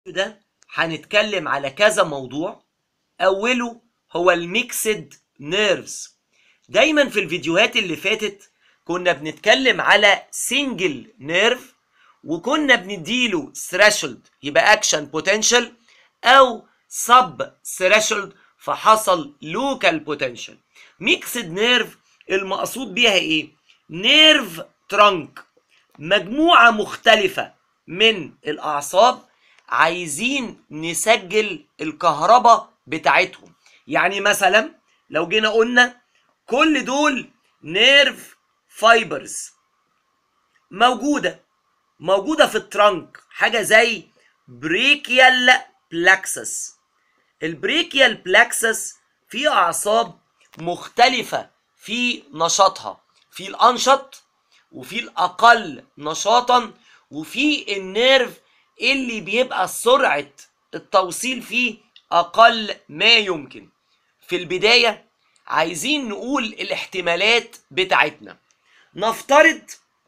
ده هنتكلم على كذا موضوع. أوله هو الميكسد نيرفز. دايما في الفيديوهات اللي فاتت كنا بنتكلم على سنجل نيرف وكنا بنديله ثريشولد يبقى اكشن بوتنشال او سب ثريشولد فحصل لوكال بوتنشال. ميكسد نيرف المقصود بيها ايه؟ نيرف ترانك، مجموعة مختلفة من الأعصاب عايزين نسجل الكهرباء بتاعتهم. يعني مثلا لو جينا قلنا كل دول نيرف فايبرز موجودة في الترانك، حاجة زي بريكيال بلاكسس. البريكيال بلاكسس في أعصاب مختلفة في نشاطها، في الأنشط وفي الأقل نشاطا، وفي النيرف اللي بيبقى سرعة التوصيل فيه أقل ما يمكن. في البداية عايزين نقول الاحتمالات بتاعتنا. نفترض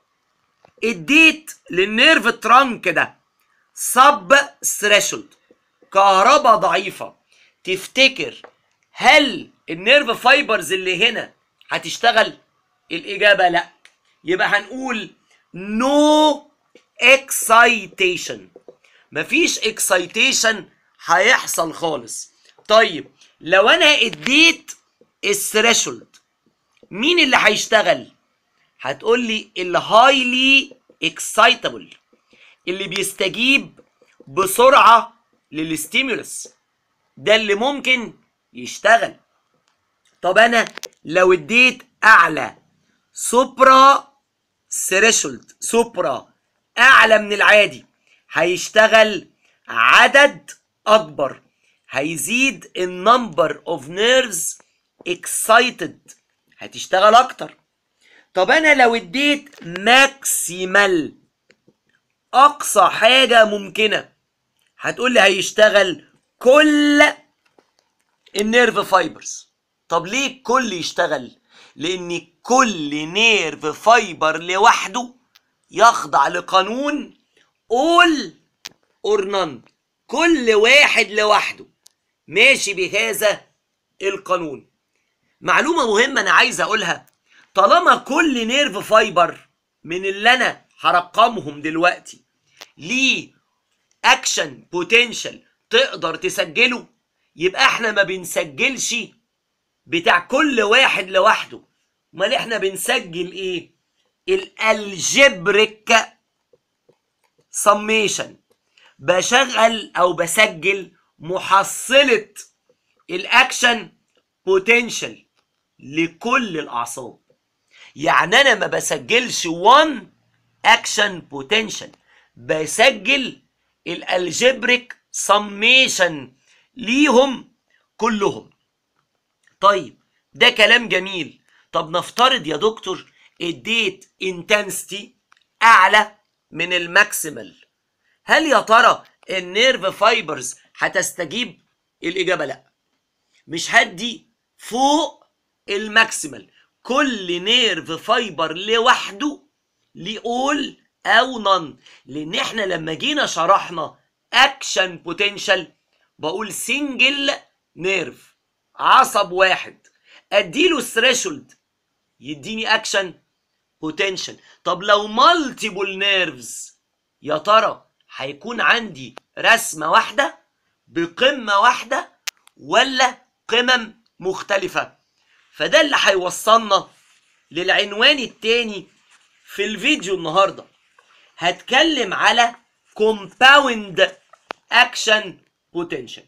اديت للنيرف ترانك ده سب ثريشولد، كهرباء ضعيفة، تفتكر هل النيرف فايبرز اللي هنا هتشتغل؟ الإجابة لا. يبقى هنقول no excitation، مفيش excitation هيحصل خالص. طيب لو انا اديت الثريشولد مين اللي هيشتغل؟ هتقول لي الهايلي اكسايتابل، اللي بيستجيب بسرعه للستيمولس، ده اللي ممكن يشتغل. طب انا لو اديت اعلى سوبرا ثريشولد، سوبرا اعلى من العادي، هيشتغل عدد اكبر، هيزيد النمبر اوف نيرفز اكسايتد، هتشتغل اكتر. طب انا لو اديت ماكسيمال، اقصى حاجه ممكنه، هتقول لي هيشتغل كل النيرف فايبرز. طب ليه الكل يشتغل؟ لان كل نيرف فايبر لوحده يخضع لقانون all or none، كل واحد لوحده ماشي بهذا القانون. معلومة مهمة أنا عايز أقولها، طالما كل نيرف فايبر من اللي أنا هرقمهم دلوقتي ليه أكشن بوتنشال تقدر تسجله، يبقى احنا ما بنسجلش بتاع كل واحد لوحده، امال احنا بنسجل ايه؟ الالجبريك سميشن، بشغل او بسجل محصلة الاكشن بوتنشال لكل الاعصاب. يعني انا ما بسجلش 1 اكشن بوتنشال، بسجل الالجبريك سميشن ليهم كلهم. طيب ده كلام جميل. طب نفترض يا دكتور اديت انتنسيتي اعلى من الماكسيمال، هل يا ترى النيرف فايبرز هتستجيب؟ الاجابه لا، مش هدي فوق الماكسيمال، كل نيرف فايبر لوحده ليه اول او نون. لان احنا لما جينا شرحنا اكشن بوتنشال بقول سنجل نيرف، عصب واحد، اديله الثريشولد يديني اكشن بوتنشال. طب لو مالتيبل نيرفز يا ترى هيكون عندي رسمه واحده بقمه واحده ولا قمم مختلفه؟ فده اللي هيوصلنا للعنوان التاني في الفيديو النهارده. هتكلم على compound action potential.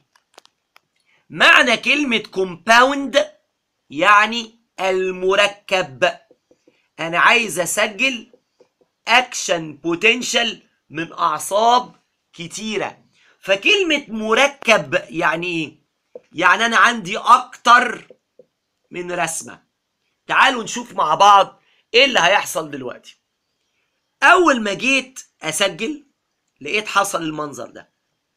معنى كلمة compound يعني المركب. أنا عايز أسجل action potential من أعصاب كتيرة. فكلمة مركب يعني إيه؟ يعني أنا عندي أكتر من رسمة. تعالوا نشوف مع بعض إيه اللي هيحصل دلوقتي. أول ما جيت أسجل لقيت حصل المنظر ده.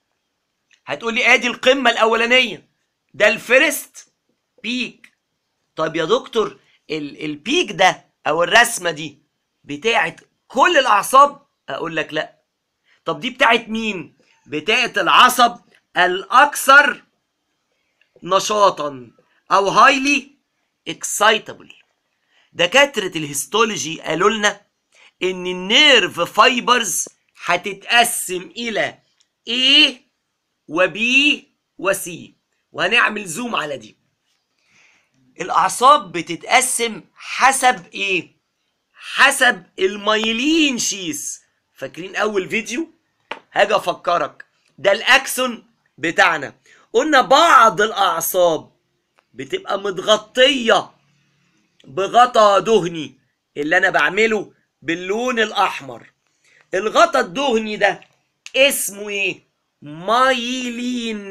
هتقولي ادي القمة الأولانية، ده الفيرست بيك. طب يا دكتور البيك ده أو الرسمة دي بتاعت كل الأعصاب؟ أقول لك لا. طب دي بتاعت مين؟ بتاعت العصب الاكثر نشاطا او هايلي اكسايتابل. دكاتره الهيستولوجي قالوا لنا ان النيرف فايبرز هتتقسم الى A و B و C، وهنعمل زوم على دي. الاعصاب بتتقسم حسب ايه؟ حسب المايلين شيس. فاكرين اول فيديو؟ هاجي افكرك، ده الاكسون بتاعنا. قلنا بعض الاعصاب بتبقى متغطيه بغطا دهني اللي انا بعمله باللون الاحمر. الغطا الدهني ده اسمه ايه؟ مايلين.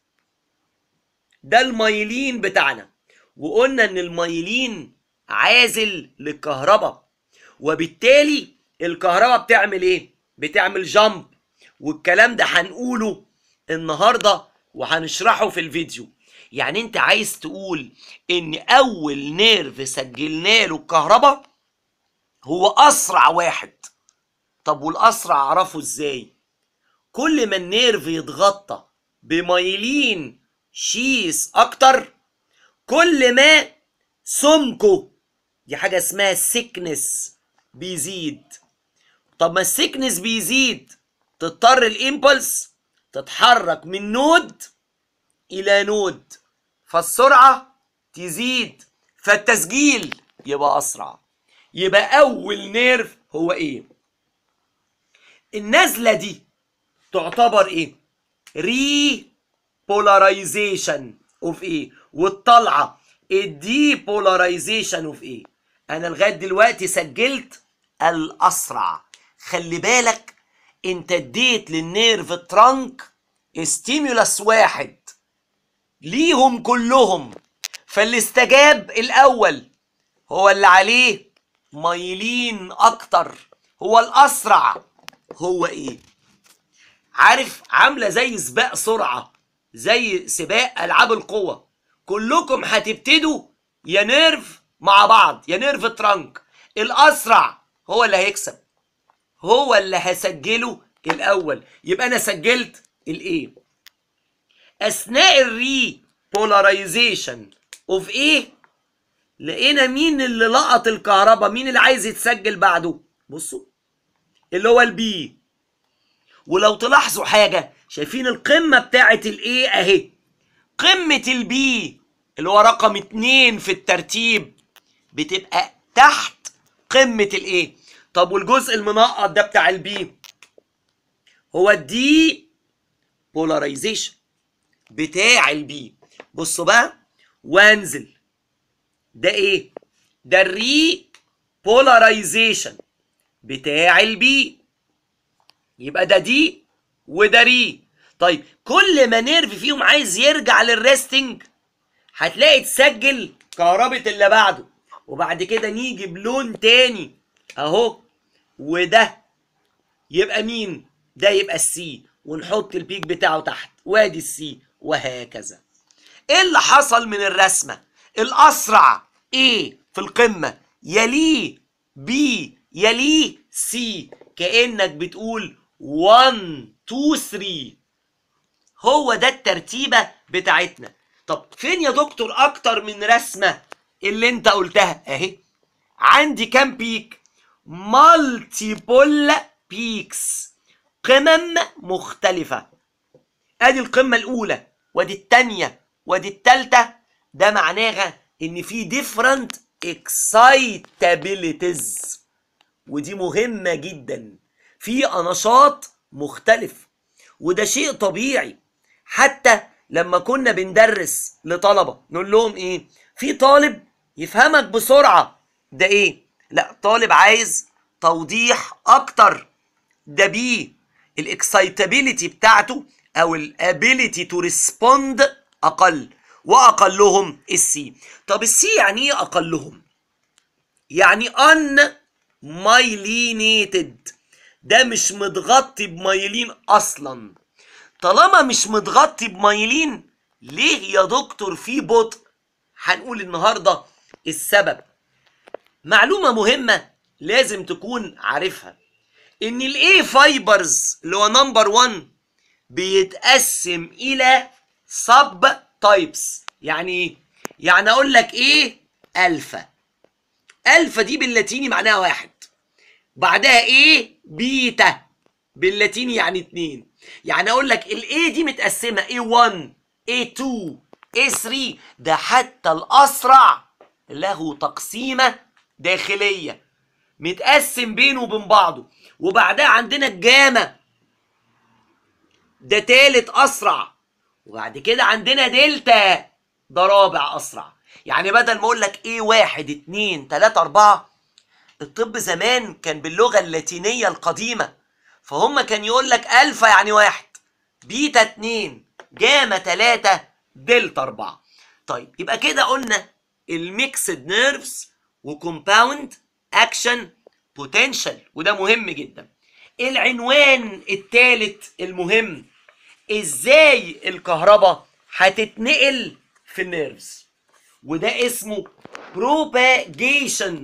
ده المايلين بتاعنا. وقلنا ان المايلين عازل للكهرباء، وبالتالي الكهرباء بتعمل ايه؟ بتعمل جامب. والكلام ده هنقوله النهارده وهنشرحه في الفيديو. يعني انت عايز تقول ان اول نيرف سجلنا له الكهرباء هو اسرع واحد. طب والاسرع اعرفه ازاي؟ كل ما النيرف يتغطى بمايلين شيس اكتر، كل ما سمكه، دي حاجه اسمها سيكنس، بيزيد. طب ما السيكنس بيزيد، تضطر الامبلس تتحرك من نود الى نود، فالسرعه تزيد، فالتسجيل يبقى اسرع. يبقى اول نيرف هو ايه؟ النزله دي تعتبر ايه؟ ري بولاريزيشن اوف ايه؟ والطلعه الدي بولاريزيشن اوف ايه؟ انا لغايه دلوقتي سجلت الاسرع. خلي بالك، انت اديت للنيرف ترانك ستيمولس واحد ليهم كلهم، فاللي استجاب الاول هو اللي عليه مايلين اكتر، هو الاسرع. هو ايه؟ عارف، عامله زي سباق سرعه، زي سباق العاب القوه. كلكم هتبتدوا يا نيرف مع بعض، يا نيرف ترانك. الاسرع هو اللي هيكسب، هو اللي هسجله الاول. يبقى انا سجلت الايه. اثناء الري بولاريزيشن اوف ايه، لقينا مين اللي لقط الكهرباء، مين اللي عايز يتسجل بعده؟ بصوا، اللي هو البي. ولو تلاحظوا حاجه، شايفين القمه بتاعت الايه اهي، قمه البي اللي هو رقم 2 في الترتيب بتبقى تحت قمه الايه. طب والجزء المنقط ده بتاع البي هو الدي بولاريزيشن بتاع البي. بصوا بقى وانزل، ده ايه؟ ده الري بولاريزيشن بتاع البي. يبقى ده دي وده ري. طيب كل ما نيرف فيهم عايز يرجع للريستنج هتلاقي تسجل كهربة اللي بعده، وبعد كده نيجي بلون تاني اهو، وده يبقى مين؟ ده يبقى السي، ونحط البيك بتاعه تحت، وادي السي، وهكذا. ايه اللي حصل من الرسمة؟ الاسرع ايه في القمة، يليه بي، يليه سي، كأنك بتقول 1 2 3. هو ده الترتيبة بتاعتنا. طب فين يا دكتور اكتر من رسمة اللي انت قلتها؟ اهي عندي كام بيك؟ مالتيبل بيكس، قمم مختلفة. ادي القمة الاولى، وادي التانية، وادي التالتة. ده معناها ان في different excitabilities، ودي مهمة جدا، في نشاط مختلف. وده شيء طبيعي. حتى لما كنا بندرس لطلبة نقول لهم ايه؟ في طالب يفهمك بسرعة، ده ايه؟ لا، طالب عايز توضيح اكتر، ده بي. الاكسايتابيليتي بتاعته او الابيليتي تو ريسبوند اقل، واقلهم السي. طب السي يعني ايه اقلهم؟ يعني ان مايلينيتد، ده مش متغطي بمايلين اصلا. طالما مش متغطي بمايلين، ليه يا دكتور في بطء؟ هنقول النهارده السبب. معلومه مهمه لازم تكون عارفها، ان الاي فايبرز اللي هو نمبر 1 بيتقسم الى سب تايبس. يعني ايه؟ يعني اقول لك ايه؟ الفا. الفا دي باللاتيني معناها واحد، بعدها ايه؟ بيتا باللاتيني يعني اتنين. يعني اقول لك الاي دي متقسمه A1 A2 A3. ده حتى الاسرع له تقسيمه داخليه متقسم بينه وبين بعضه. وبعدها عندنا الجاما، ده تالت اسرع. وبعد كده عندنا دلتا، ده رابع اسرع. يعني بدل ما اقول لك ايه 1 2 3 4، الطب زمان كان باللغه اللاتينيه القديمه، فهم كان يقول لك الفا يعني 1، بيتا 2، جاما 3، دلتا 4. طيب يبقى كده قلنا الميكسد نيرفز وكومباوند اكشن بوتنشال، وده مهم جدا. العنوان الثالث المهم، ازاي الكهرباء هتتنقل في النيرفز، وده اسمه propagation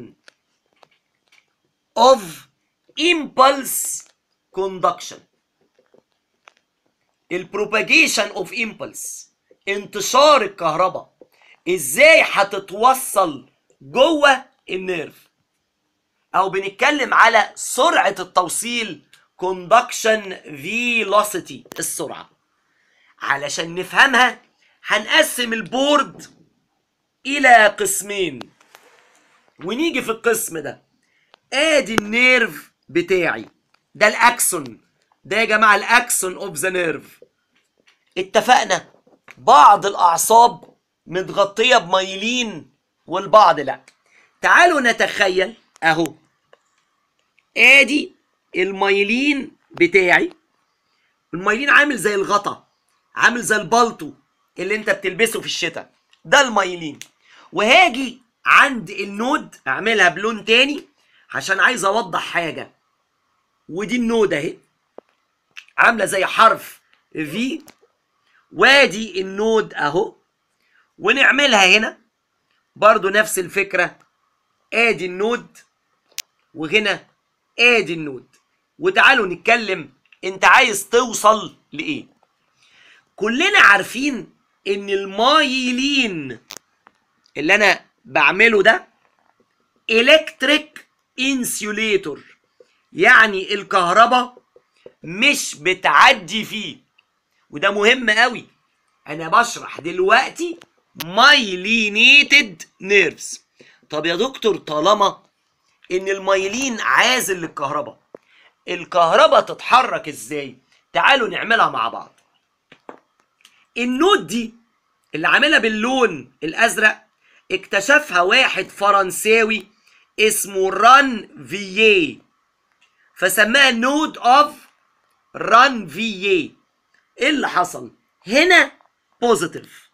of impulse conduction. البروباجيشن اوف امبلس، انتشار الكهرباء، ازاي هتتوصل جوه النيرف، او بنتكلم على سرعه التوصيل conduction velocity، السرعه. علشان نفهمها هنقسم البورد الى قسمين، ونيجي في القسم ده ادي النيرف بتاعي، ده الاكسون، ده يا جماعه الاكسون اوف ذا نيرف. اتفقنا بعض الاعصاب متغطيه بميلين والبعض لا. تعالوا نتخيل اهو، ادي الميلين بتاعي. الميلين عامل زي الغطا، عامل زي البلطو اللي انت بتلبسه في الشتاء، ده الميلين. وهاجي عند النود اعملها بلون تاني عشان عايز اوضح حاجه. ودي النود اهي عامله زي حرف في، وادي النود اهو. ونعملها هنا برضو نفس الفكره، ادي النود وهنا ادي النود. وتعالوا نتكلم انت عايز توصل لايه. كلنا عارفين ان المايلين اللي انا بعمله ده الكتريك انسيوليتور، يعني الكهرباء مش بتعدي فيه. وده مهم قوي، انا بشرح دلوقتي myelinated nerves. طب يا دكتور طالما ان المايلين عازل للكهرباء، الكهرباء تتحرك ازاي؟ تعالوا نعملها مع بعض. النود دي اللي عاملها باللون الازرق اكتشفها واحد فرنساوي اسمه ران فييه، فسماها نود اوف ران فييه. ايه اللي حصل؟ هنا بوزيتيف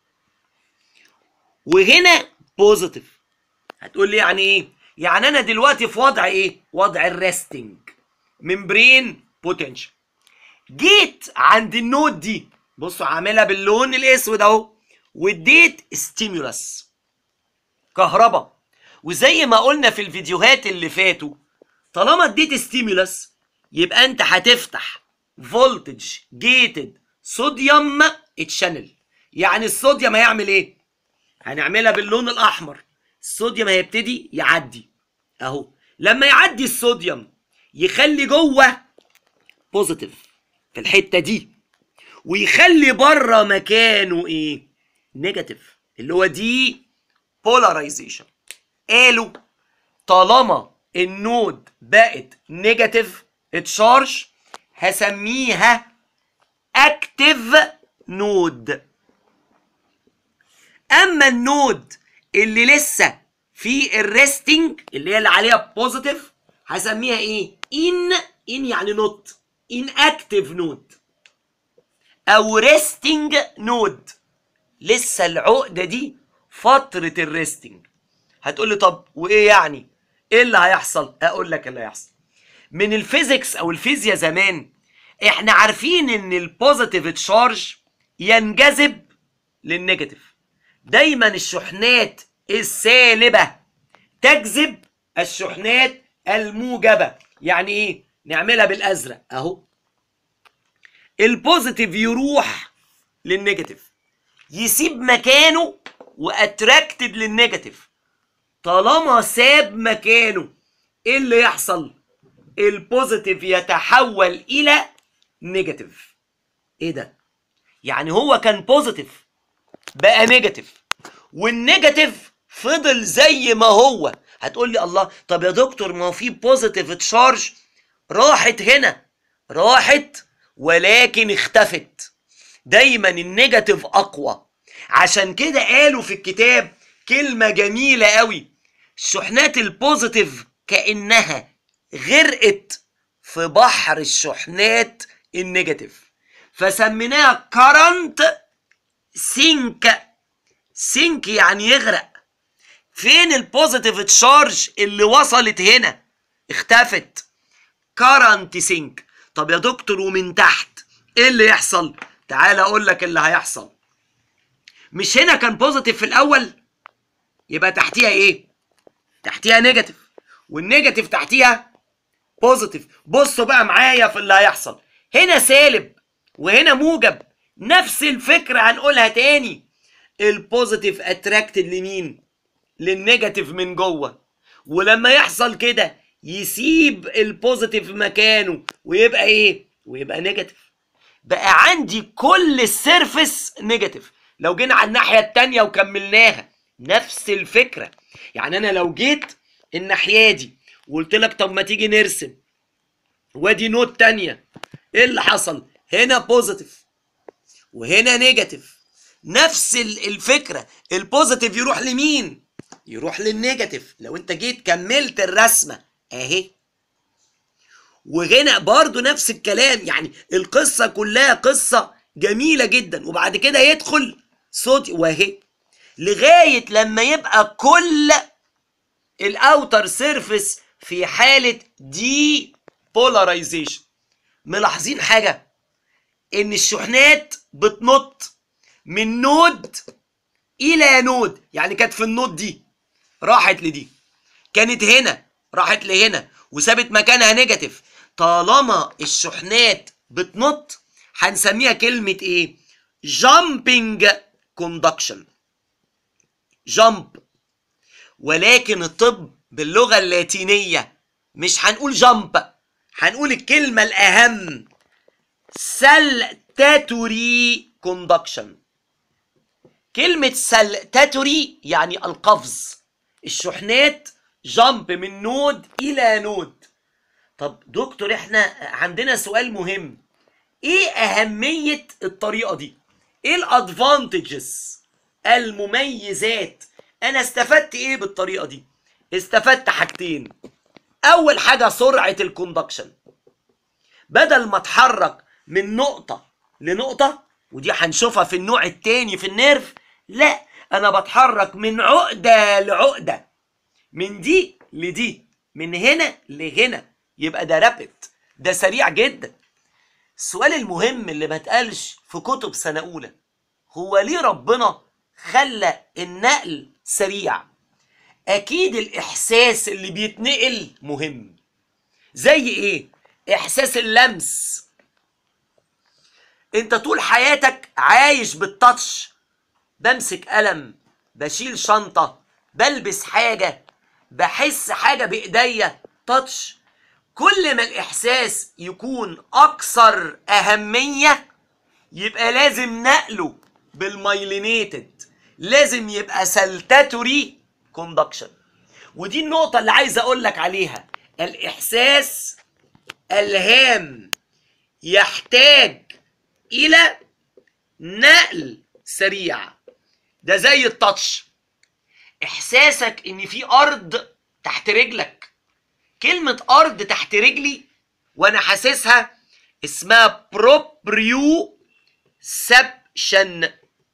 وهنا بوزيتيف. هتقول لي يعني ايه؟ يعني انا دلوقتي في وضع ايه؟ وضع الريستنج ممبرين بوتنشال. جيت عند النود دي، بصوا عاملها باللون الاسود اهو، واديت ستيمولس، كهرباء. وزي ما قلنا في الفيديوهات اللي فاتوا، طالما اديت ستيمولس يبقى انت هتفتح فولتج جيتد صوديوم تشانل. يعني الصوديوم هيعمل ايه؟ هنعملها باللون الاحمر. الصوديوم هيبتدي يعدي اهو، لما يعدي الصوديوم يخلي جوه بوزيتيف في الحته دي، ويخلي بره مكانه ايه؟ نيجاتيف، اللي هو دي بولاريزيشن. قالوا طالما النود بقت نيجاتيف تشارج هسميها اكتيف نود. اما النود اللي لسه في الريستنج اللي هي اللي عليها بوزيتيف هسميها ايه؟ ان يعني نوت، ان اكتيف نود او ريستنج نود. لسه العقده دي فتره الريستنج. هتقول لي طب وايه يعني؟ ايه اللي هيحصل؟ اقول لك اللي هيحصل. من الفيزيكس او الفيزياء زمان احنا عارفين ان البوزيتيف تشارج ينجذب للنيجاتيف. دايما الشحنات السالبه تجذب الشحنات الموجبه. يعني ايه؟ نعملها بالازرق اهو. البوزيتيف يروح للنيجاتيف، يسيب مكانه واتراكتد للنيجاتيف. طالما ساب مكانه ايه اللي يحصل؟ البوزيتيف يتحول الى نيجاتيف. ايه ده؟ يعني هو كان بوزيتيف بقى نيجاتيف، والنيجاتيف فضل زي ما هو. هتقول لي الله، طب يا دكتور ما هو في بوزيتيف تشارج راحت هنا، راحت ولكن اختفت. دايما النيجاتيف اقوى. عشان كده قالوا في الكتاب كلمة جميلة قوي: الشحنات البوزيتيف كأنها غرقت في بحر الشحنات النيجاتيف، فسميناها كارنت سينك. سينك يعني يغرق. فين البوزيتيف تشارج اللي وصلت هنا؟ اختفت. كارنت سينك. طب يا دكتور ومن تحت ايه اللي يحصل؟ تعال اقول لك اللي هيحصل. مش هنا كان بوزيتيف في الاول؟ يبقى تحتيها ايه؟ تحتيها نيجاتيف، والنيجاتيف تحتيها بوزيتيف. بصوا بقى معايا في اللي هيحصل. هنا سالب وهنا موجب، نفس الفكرة هنقولها تاني. البوزيتيف اتراكتد لمين؟ للنيجاتيف من جوه، ولما يحصل كده يسيب البوزيتيف مكانه ويبقى ايه؟ ويبقى نيجاتيف. بقى عندي كل السيرفس نيجاتيف. لو جينا على الناحية التانية وكملناها نفس الفكرة. يعني انا لو جيت الناحية دي وقلت لك طب ما تيجي نرسم، وادي نوت تانية، ايه اللي حصل؟ هنا بوزيتيف وهنا نيجاتيف. نفس الفكرة. البوزيتيف يروح لمين؟ يروح للنيجاتيف. لو انت جيت كملت الرسمة اهي، وهنا برضو نفس الكلام. يعني القصة كلها قصة جميلة جدا. وبعد كده يدخل صوت واهي، لغاية لما يبقى كل الاوتر سيرفيس في حالة دي بولاريزيشن. ملاحظين حاجة؟ ان الشحنات بتنط من نود الى نود. يعني كانت في النود دي راحت لدي، كانت هنا راحت لهنا وسابت مكانها نيجاتيف. طالما الشحنات بتنط هنسميها كلمة ايه؟ جامبينج كوندكشن. جامب. ولكن الطب باللغة اللاتينية مش هنقول جامب، هنقول الكلمة الأهم: سلتاتوري كوندكشن. كلمة سلتاتوري يعني القفز. الشحنات جامب من نود إلى نود. طب دكتور احنا عندنا سؤال مهم: ايه أهمية الطريقة دي؟ ايه الادفانتجز، المميزات؟ انا استفدت ايه بالطريقة دي؟ استفدت حاجتين. اول حاجة سرعة الكوندكشن. بدل ما اتحرك من نقطة لنقطة، ودي هنشوفها في النوع التاني في النيرف، لا، انا بتحرك من عقدة لعقدة، من دي لدي، من هنا لهنا. يبقى ده رابid، ده سريع جدا. السؤال المهم اللي ما اتقالش في كتب سنة أولى: هو ليه ربنا خلى النقل سريع؟ أكيد الإحساس اللي بيتنقل مهم. زي إيه؟ إحساس اللمس. أنت طول حياتك عايش بالتاتش. بمسك قلم، بشيل شنطة، بلبس حاجة، بحس حاجة بإيديا، تاتش. كل ما الإحساس يكون أكثر أهمية يبقى لازم نقله بالمايلينيتد، لازم يبقى سلتاتوري كوندكشن. ودي النقطة اللي عايز أقول لك عليها. الإحساس الهام يحتاج إلى نقل سريع. ده زي التاتش. إحساسك إن في أرض تحت رجلك. كلمة أرض تحت رجلي وأنا حاسسها اسمها بروبريو سبشن.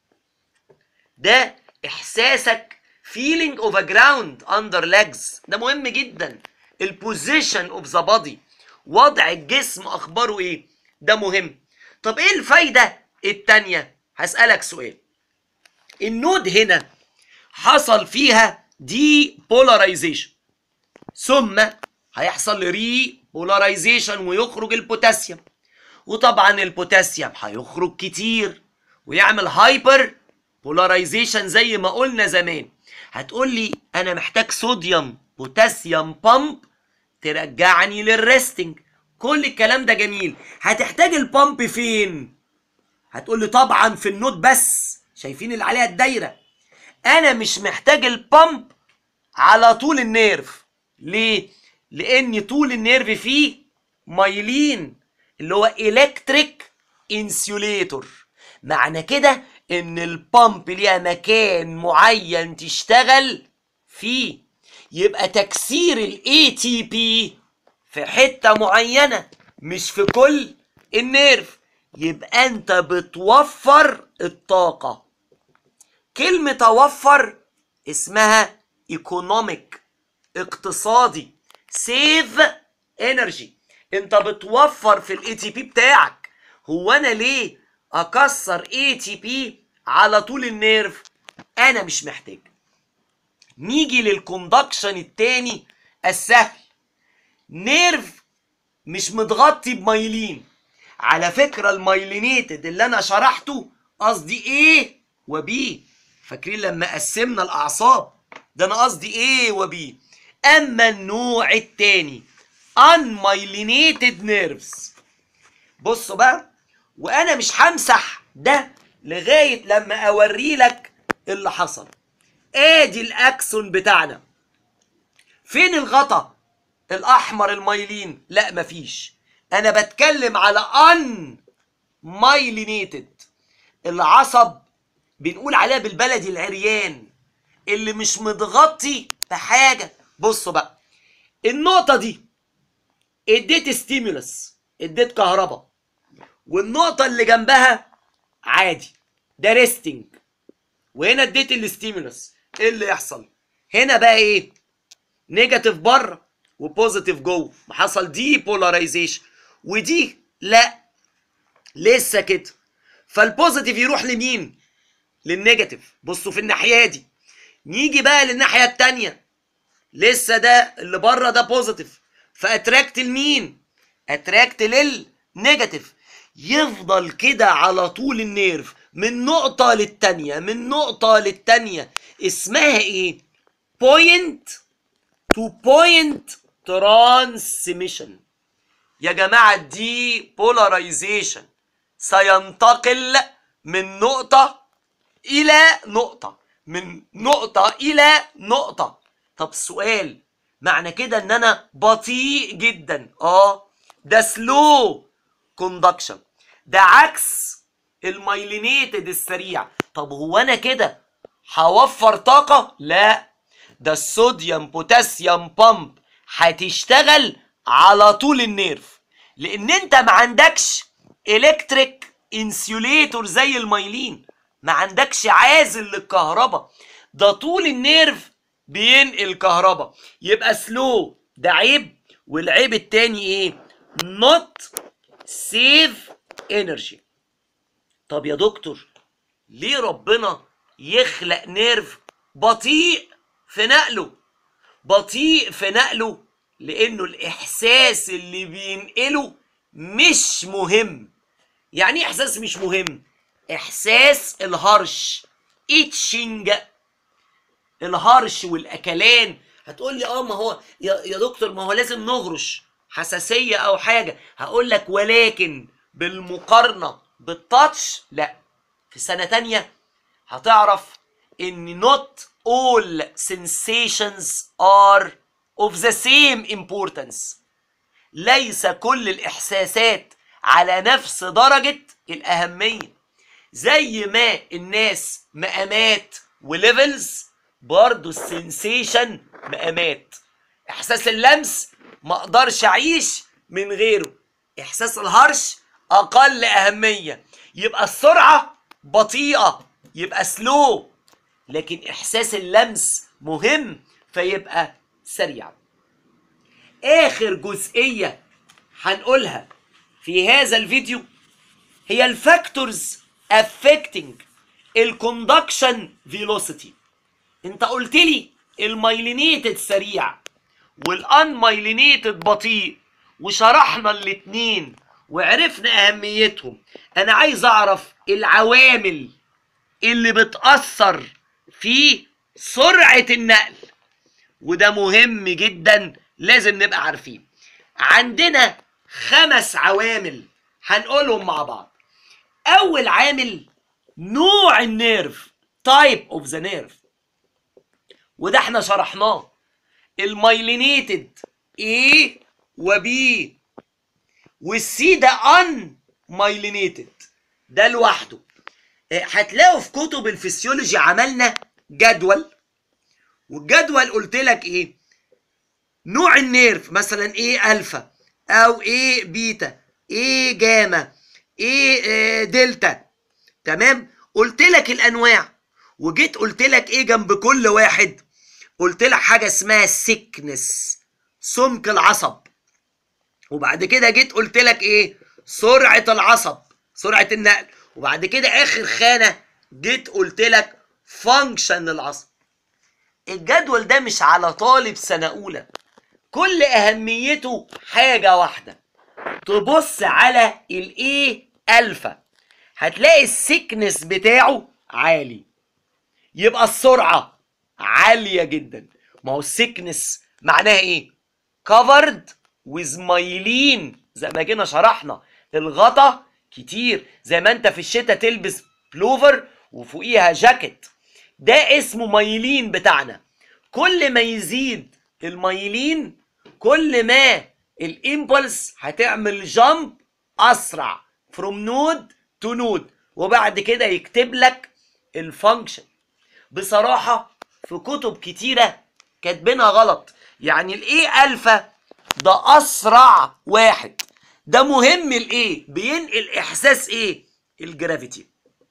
ده إحساسك feeling of a ground under legs. ده مهم جدا. البوزيشن اوف ذا بادي، وضع الجسم أخباره إيه، ده مهم. طب إيه الفايدة التانية؟ هسألك سؤال. النود هنا حصل فيها دي بولاريزيشن، ثم هيحصل ري بولاريزيشن ويخرج البوتاسيوم، وطبعا البوتاسيوم هيخرج كتير ويعمل هايبر بولاريزيشن زي ما قلنا زمان. هتقول لي انا محتاج صوديوم بوتاسيوم بامب ترجعني للريستنج. كل الكلام ده جميل. هتحتاج البامب فين؟ هتقول لي طبعا في النود بس. شايفين اللي عليها الدايره؟ انا مش محتاج البامب على طول النيرف. ليه؟ لان طول النيرف فيه مايلين اللي هو الكتريك انسيوليتور. معنى كده ان البامب ليها مكان معين تشتغل فيه. يبقى تكسير الاي تي بي في حته معينه مش في كل النيرف. يبقى انت بتوفر الطاقه. كلمه توفر اسمها ايكونوميك، اقتصادي. سيف انرجي. انت بتوفر في الاي تي بي بتاعك. هو انا ليه اكسر اي تي بي على طول النيرف؟ انا مش محتاج. نيجي للكوندكشن التاني السهل. نيرف مش متغطي بمايلين. على فكرة المايلينيتد اللي انا شرحته قصدي ايه وبي. فاكرين لما قسمنا الاعصاب؟ ده انا قصدي ايه وبي. اما النوع التاني unmyelinated nerves. بصوا بقى، وانا مش همسح ده لغاية لما اوري لك اللي حصل. ادي الاكسون بتاعنا. فين الغطا الاحمر المايلين؟ لا مفيش. انا بتكلم على unmyelinated. العصب بنقول عليها بالبلدي العريان اللي مش متغطي بحاجة. بصوا بقى، النقطة دي اديت ستيمولس، اديت كهرباء، والنقطة اللي جنبها عادي ده ريستنج، وهنا اديت الستيمولس. ايه اللي يحصل هنا بقى؟ ايه؟ نيجاتيف بره وبوزيتيف جوه. حصل دي بولاريزيشن. ودي لا، لسه كده. فالبوزيتيف يروح لمين؟ للنيجاتيف. بصوا في الناحيه دي. نيجي بقى للناحيه التانيه. لسه ده اللي بره ده بوزيتيف، فاتراكت لمين؟ اتراكت للنيجاتيف. يفضل كده على طول النيرف من نقطه للتانيه، من نقطه للتانيه. اسمها ايه؟ بوينت تو بوينت ترانسميشن. يا جماعه دي بولاريزيشن سينتقل من نقطه الى نقطه، من نقطه الى نقطه. طب السؤال، معنى كده ان انا بطيء جدا؟ ده سلو كوندكشن. ده عكس المايلينيتد السريع. طب هو انا كده هوفر طاقه؟ لا، ده الصوديوم بوتاسيوم بامب هتشتغل على طول النيرف، لان انت ما عندكش الكتريك انسيوليتور زي المايلين. ما عندكش عازل للكهرباء. ده طول النيرف بينقل كهرباء. يبقى سلو ده عيب. والعيب التاني ايه؟ not save energy. طب يا دكتور ليه ربنا يخلق نيرف بطيء في نقله؟ بطيء في نقله لانه الاحساس اللي بينقله مش مهم. يعني ايه احساس مش مهم؟ احساس الهرش، اتشنج، الهرش والاكلان. هتقول لي ما هو يا دكتور ما هو لازم نهرش، حساسيه او حاجه. هقول لك ولكن بالمقارنه بالتاتش لا. في سنه تانيه هتعرف ان not all sensations are of the same importance. ليس كل الاحساسات على نفس درجه الاهميه. زي ما الناس مقامات وليفلز، برضو السنسيشن مقامات. احساس اللمس ما اقدرش اعيش من غيره. احساس الهرش اقل اهميه. يبقى السرعه بطيئه، يبقى سلو. لكن احساس اللمس مهم فيبقى سريع. اخر جزئيه هنقولها في هذا الفيديو هي الفاكتورز affecting الكوندكشن فيلوسيتي. انت قلت لي المايلينيتد سريع والانمايلينيتد بطيء، وشرحنا الاتنين وعرفنا اهميتهم. انا عايز اعرف العوامل اللي بتأثر في سرعة النقل، وده مهم جدا لازم نبقى عارفين. عندنا 5 عوامل هنقولهم مع بعض. اول عامل نوع النيرف، type of the nerve، وده احنا شرحناه. المايلينيتد A و B، والسي ده unmyelinated ده لوحده. هتلاقوا في كتب الفسيولوجي عملنا جدول، والجدول قلت لك ايه؟ نوع النيرف مثلا ايه الفا، او ايه بيتا، ايه جاما، ايه دلتا. تمام؟ قلت لك الانواع، وجيت قلت لك ايه جنب كل واحد؟ قلت لك حاجه اسمها سيكنس، سمك العصب. وبعد كده جيت قلت لك ايه؟ سرعه العصب، سرعه النقل. وبعد كده اخر خانه جيت قلت لك فانكشن العصب. الجدول ده مش على طالب سنه اولى، كل اهميته حاجه واحده. تبص على الايه الفا، هتلاقي السيكنس بتاعه عالي، يبقى السرعه عاليه جدا. ما هو السيكنس معناها ايه؟ covered with myelin، زي ما جينا شرحنا الغطا كتير، زي ما انت في الشتاء تلبس بلوفر وفوقيها جاكيت، ده اسمه مايلين بتاعنا. كل ما يزيد المايلين كل ما الامبلس هتعمل جامب اسرع from نود تو نود، وبعد كده يكتب لك الفانكشن. بصراحه في كتب كتيره كاتبينها غلط. يعني الايه الفا ده اسرع واحد، ده مهم. الايه بينقل احساس ايه؟ الجرافيتي،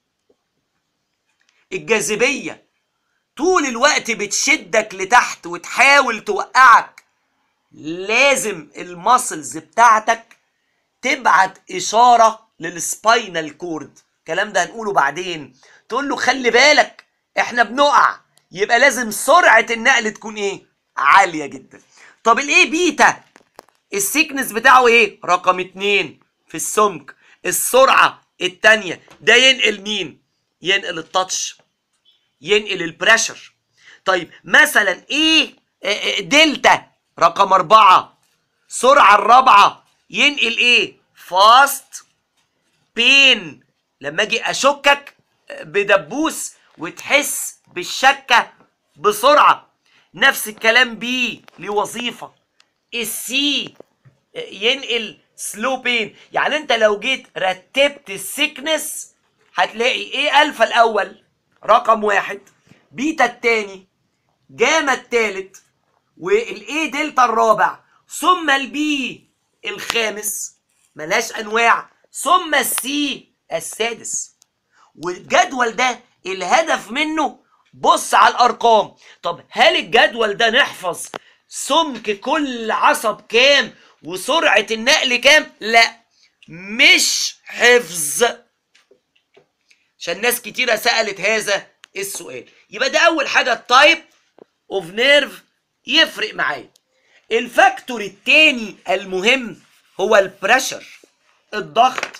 الجاذبيه، طول الوقت بتشدك لتحت وتحاول توقعك. لازم الماسلز بتاعتك تبعت اشاره للسباينال كورد، الكلام ده هنقوله بعدين. تقول له خلي بالك احنا بنقع، يبقى لازم سرعه النقل تكون ايه؟ عاليه جدا. طب الايه بيتا السيكنس بتاعه ايه؟ رقم 2 في السمك. السرعه الثانيه ده ينقل مين؟ ينقل التاتش، ينقل البريشر. طيب مثلا ايه دلتا رقم 4، سرعه الرابعه ينقل ايه؟ فاست بين، لما اجي اشكك بدبوس وتحس بالشكه بسرعه. نفس الكلام بي ليه وظيفه. السي ينقل سلو بين. يعني انت لو جيت رتبت السيكنس هتلاقي ايه الفا الاول رقم 1، بيتا الثاني، جاما الثالث، والايه دلتا الرابع، ثم البي الخامس ملهاش انواع، ثم السي السادس. والجدول ده الهدف منه بص على الارقام. طب هل الجدول ده نحفظ سمك كل عصب كام وسرعة النقل كام؟ لا، مش حفظ، عشان ناس كتيرة سألت هذا السؤال. يبقى ده أول حاجة، التايب اوف نيرف يفرق معايا. الفاكتور التاني المهم هو البريشر، الضغط.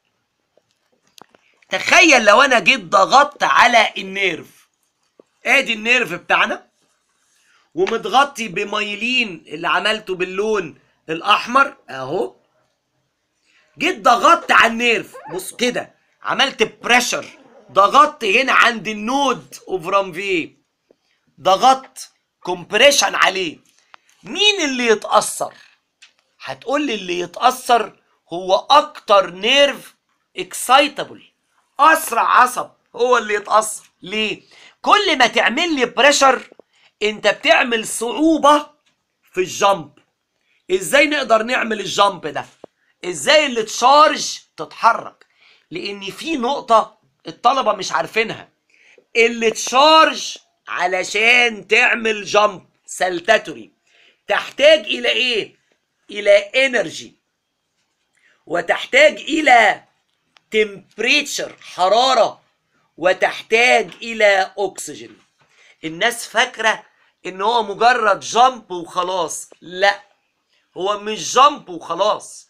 تخيل لو انا جيت ضغطت على النيرف، ادي النيرف بتاعنا ومتغطي بمايلين اللي عملته باللون الاحمر اهو. جيت ضغطت على النيرف، بص كده عملت بريشر، ضغطت هنا عند النود اوف رامفيه، ضغطت كومبريشن عليه. مين اللي يتأثر؟ هتقول لي اللي يتأثر هو اكتر نيرف اكسايتابل، اسرع عصب هو اللي يتأثر. ليه؟ كل ما تعمل لي بريشر انت بتعمل صعوبة في الجامب. ازاي نقدر نعمل الجامب ده؟ ازاي اللي تشارج تتحرك؟ لان في نقطة الطلبة مش عارفينها. اللي تشارج علشان تعمل جامب سلتاتوري تحتاج الى ايه؟ الى انرجي، وتحتاج الى تمبريتشر حرارة، وتحتاج الى اكسجين. الناس فاكرة ان هو مجرد جامب وخلاص. لا، هو مش جامب وخلاص.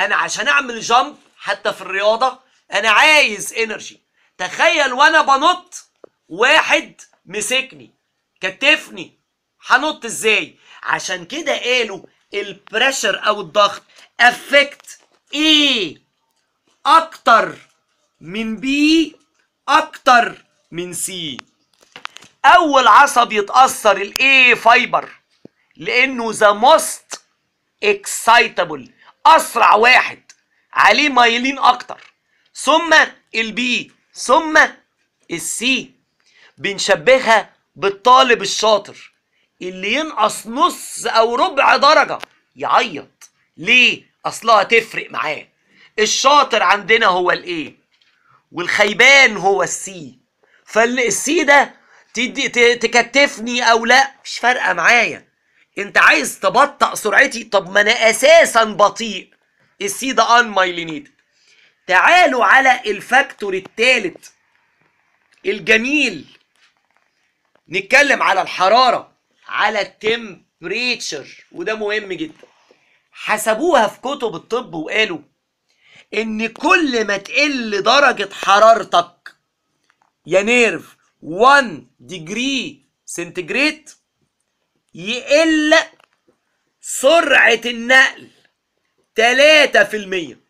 انا عشان اعمل جامب حتى في الرياضه انا عايز انرجي. تخيل وانا بنط واحد مسكني كتفني، هنط ازاي؟ عشان كده قالوا البريشر او الضغط افكت ايه اكتر من بي اكتر من سي. اول عصب يتاثر الاي فايبر لانه ذا موست اكسايتابل، اسرع واحد عليه مايلين اكتر، ثم البي، ثم السي. بنشبهها بالطالب الشاطر اللي ينقص نص او ربع درجه يعيط. ليه؟ اصلها تفرق معاه. الشاطر عندنا هو الايه والخيبان هو السي. فالسي ده تكتفني او لا مش فارقه معايا. انت عايز تبطئ سرعتي، طب ما انا اساسا بطيء. السي ده ان مايلينيتد. تعالوا على الفاكتور الثالث الجميل، نتكلم على الحراره، على التمبريتشر، وده مهم جدا. حسبوها في كتب الطب وقالوا ان كل ما تقل درجه حرارتك يا نيرف 1 ديجري سنتيجريد يقل سرعة النقل 3%.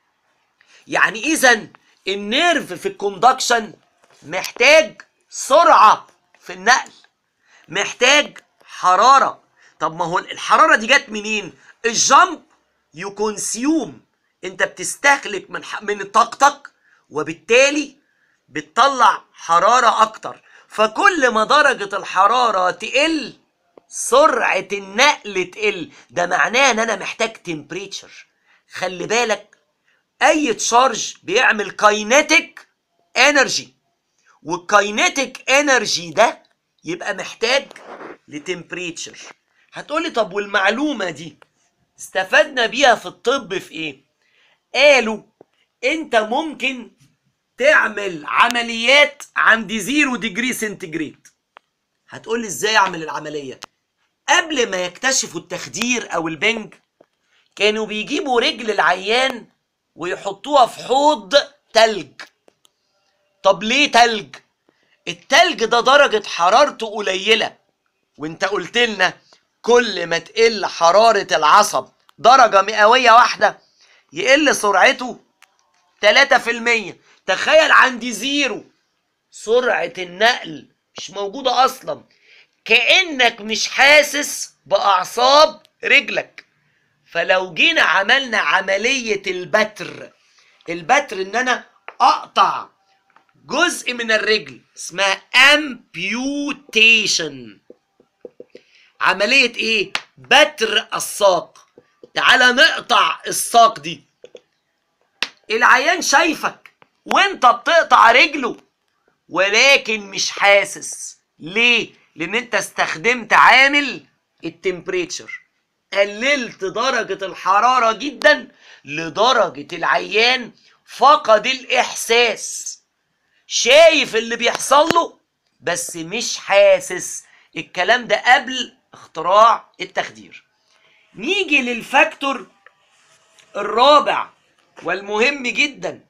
يعني إذا النيرف في الكوندكشن محتاج سرعة في النقل، محتاج حرارة. طب ما هو الحرارة دي جت منين؟ الجامب يكونسيوم، انت بتستهلك من طاقتك وبالتالي بتطلع حرارة أكتر. فكل ما درجة الحرارة تقل سرعة النقل تقل. ده معناه ان انا محتاج تمبريتشر. خلي بالك اي تشارج بيعمل كاينيتيك انرجي، والكاينيتيك انرجي ده يبقى محتاج لتمبريتشر. هتقولي طب والمعلومة دي استفدنا بيها في الطب في ايه؟ قالوا انت ممكن تعمل عمليات عند 0 ديجري سنتيجريد. هتقولي ازاي اعمل العملية؟ قبل ما يكتشفوا التخدير او البنج كانوا بيجيبوا رجل العيان ويحطوها في حوض تلج. طب ليه تلج؟ التلج ده درجة حرارته قليلة، وانت قلت لنا كل ما تقل حرارة العصب درجة مئوية واحدة يقل سرعته 3%. تخيل عندي 0 سرعة النقل مش موجودة اصلا، كأنك مش حاسس بأعصاب رجلك. فلو جينا عملنا عملية البتر ان انا اقطع جزء من الرجل اسمها امبيوتيشن. عملية ايه؟ بتر الساق. تعالى نقطع الساق دي. العيان شايفك وانت بتقطع رجله ولكن مش حاسس. ليه؟ لان انت استخدمت عامل التمبريتشر، قللت درجة الحرارة جدا لدرجة العيان فقد الاحساس. شايف اللي بيحصل له بس مش حاسس. الكلام ده قبل اختراع التخدير. نيجي للفاكتور الرابع والمهم جدا.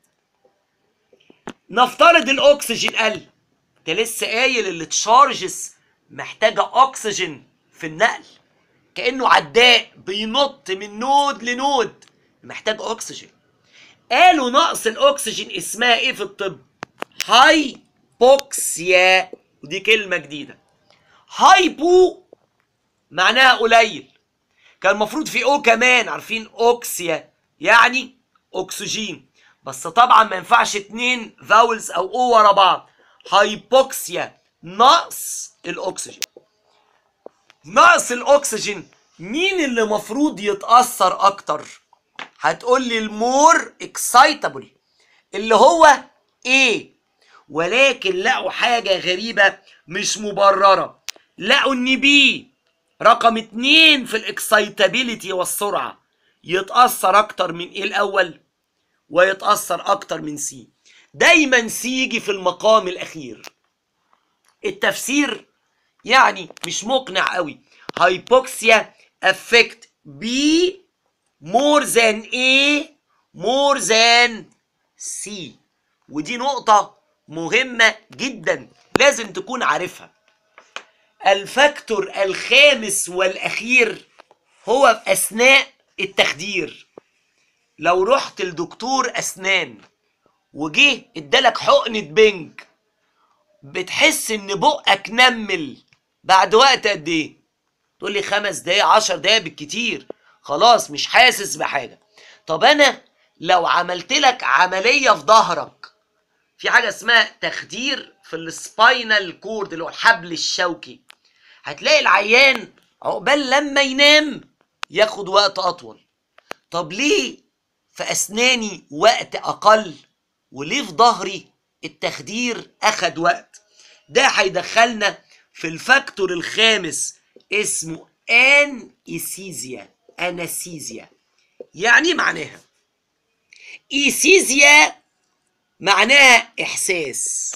نفترض الاكسجين قل. انت لسه قايل اللي تشارجز محتاجه اكسجين في النقل، كانه عداء بينط من نود لنود، محتاج اكسجين. قالوا نقص الاكسجين اسمها ايه في الطب؟ هايبوكسيا. ودي كلمه جديده. هايبو معناها قليل، كان المفروض في او كمان، عارفين اوكسيا يعني اكسجين، بس طبعا ما ينفعش 2 فاولز او او ورا بعض. هايبوكسيا نقص الاكسجين. نقص الاكسجين مين اللي مفروض يتاثر اكتر؟ هتقول لي المور اكسايتابل اللي هو ايه. ولكن لقوا حاجه غريبه مش مبرره. لقوا ان بي رقم 2 في الاكسايتابيليتي والسرعه يتاثر اكتر من ايه الاول، ويتاثر اكتر من سي. دايما سي يجي في المقام الاخير. التفسير يعني مش مقنع قوي. هايبوكسيا افكت بي more than A more than C. ودي نقطة مهمة جدا لازم تكون عارفها. الفاكتور الخامس والأخير هو في أثناء التخدير. لو رحت لدكتور أسنان وجه ادالك حقنة بنج، بتحس ان بقك نمل بعد وقت قد ايه؟ تقول لي 5 دقايق 10 دقايق بالكتير، خلاص مش حاسس بحاجة. طب انا لو عملت لك عملية في ظهرك، في حاجة اسمها تخدير في السباينال كورد اللي هو الحبل الشوكي، هتلاقي العيان عقبال لما ينام ياخد وقت اطول. طب ليه في اسناني وقت اقل وليه في ظهري التخدير اخد وقت؟ ده هيدخلنا في الفاكتور الخامس اسمه انستيزيا. يعني معناها ايسيزيا معناها احساس،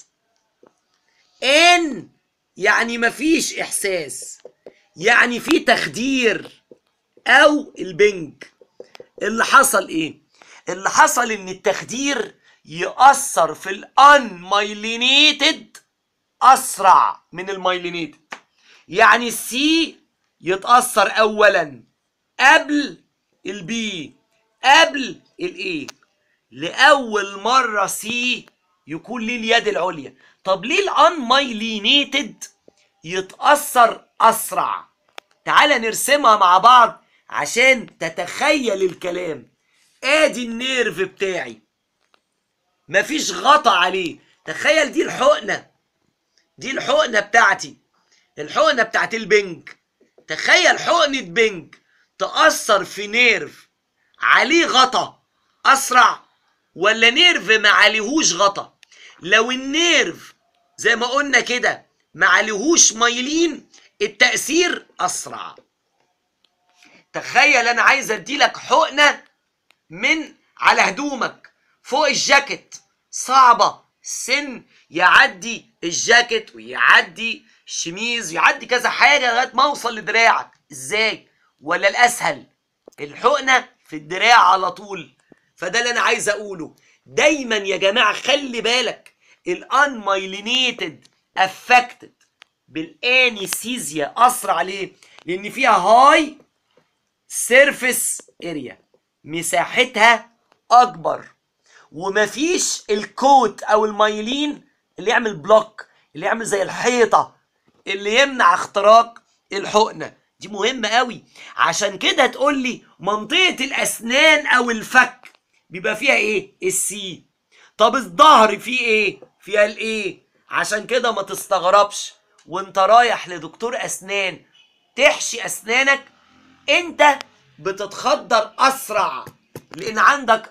ان يعني مفيش احساس، يعني في تخدير او البنج. اللي حصل ايه؟ اللي حصل ان التخدير يأثر في الانمايلينيتد اسرع من المايلينيتد. يعني السي يتأثر اولا قبل البي قبل الاي. لاول مرة سي يكون ليه اليد العليا. طب ليه الانمايلينيتد يتأثر اسرع؟ تعال نرسمها مع بعض عشان تتخيل الكلام. ادي النيرف بتاعي مفيش غطا عليه، تخيل دي الحقنة بتاعتي، الحقنة بتاعت البنج. تخيل حقنة بنج تأثر في نيرف عليه غطا أسرع ولا نيرف ما عليهوش غطا؟ لو النيرف زي ما قلنا كده ما عليهوش مايلين التأثير أسرع. تخيل أنا عايز أديلك حقنة من على هدومك فوق الجاكيت، صعبة، سن يعدي الجاكيت ويعدي الشميز ويعدي كذا حاجة لغاية ما اوصل لدراعك. ازاي؟ ولا الاسهل الحقنة في الدراع على طول؟ فده اللي انا عايز اقوله. دايما يا جماعة خلي بالك الانمايلينيتد افكتد بالانستيزيا اسرع. ليه؟ لان فيها هاي سيرفيس اريا، مساحتها اكبر، ومفيش الكوت او المايلين اللي يعمل بلوك، اللي يعمل زي الحيطه اللي يمنع اختراق الحقنه. دي مهمه قوي. عشان كده تقول لي منطقه الاسنان او الفك بيبقى فيها ايه؟ السي. طب الظهر فيه ايه؟ فيها الايه. عشان كده ما تستغربش وانت رايح لدكتور اسنان تحشي اسنانك انت بتتخدر اسرع، لان عندك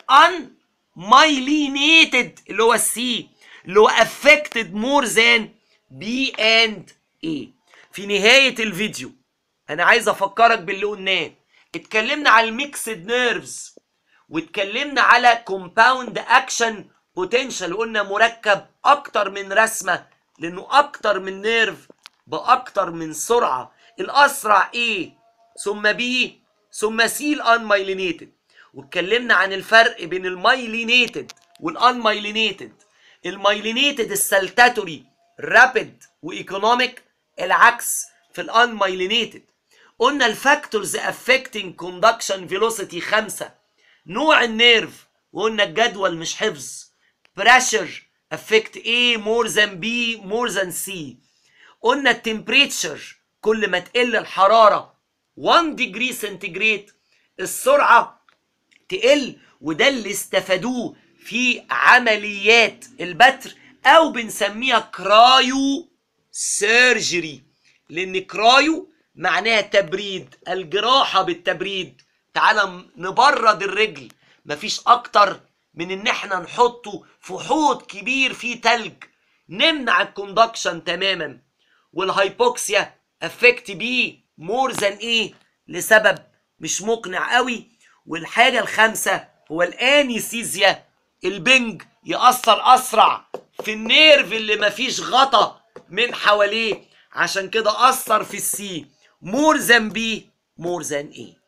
myelinated اللي هو السي اللي هو affected more than B and A. في نهاية الفيديو انا عايز افكرك باللي قلناه. اتكلمنا على الميكسد نيرفز واتكلمنا على compound action potential، وقلنا مركب اكتر من رسمة لانه اكتر من نيرف باكتر من سرعة. الاسرع A ثم B ثم C الانمايلينيتد. واتكلمنا عن الفرق بين المايلينيتد والانمايلينيتد. المايلينيتد السلتاتوري رابيد وايكونوميك، العكس في الانمايلينيتد. قلنا الفاكتورز افكتنج كوندكشن فيلوسيتي 5. نوع النيرف وقلنا الجدول مش حفظ. بريشر افكت A more than B more than C. قلنا التمبريتشر كل ما تقل الحرارة 1 degree سنتيجريد السرعة تقل، وده اللي استفادوه في عمليات البتر او بنسميها كرايو سيرجري، لان كرايو معناها تبريد، الجراحة بالتبريد. تعال نبرد الرجل، مفيش اكتر من ان احنا نحطه في حوض كبير فيه تلج، نمنع الكوندكشن تماما. والهايبوكسيا افكت بي مور ذان ايه لسبب مش مقنع قوي. والحاجة الخامسة هو الانستيزيا، البنج يأثر أسرع في النيرف اللي مفيش غطا من حواليه، عشان كده أثر في السي مور ذان بي مور ذان ايه.